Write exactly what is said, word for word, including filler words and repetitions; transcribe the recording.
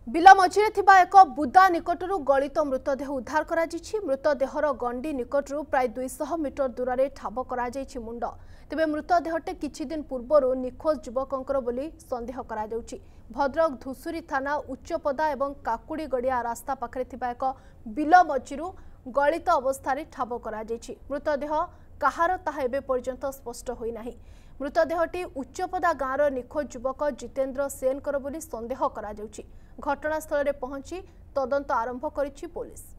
Bill मझिरे थिबा एक बुदा निकटरू गलित मृतदेह उद्धार करा जिछि। मृतदेहर गंडी निकटरू प्राय दुई सौ मीटर दूर में ठाब करा जाइछि मुंड। तेबे मृतदेहटे किछि दिन पूर्वरु निखोज युवकंकर बोली संदेह करा जाउछि। भद्रक धुसुरी थाना उच्चपदा एवं काकुड़ी गड़िया रास्ता पाखरे थिबा एक बिल मझिरू गलित अवस्था ठाब करा जाइछि। मृतदेह कहार ताहा एबे पर्यंत स्पष्ट होई नाही। मृतदेहटी उच्चपदा गाँवर निखोज युवक जितेन्द्र सेनकर बोली संदेह करा जाउछि। घटनास्थल में पहुंची तदंत आरंभ करिछि पुलिस।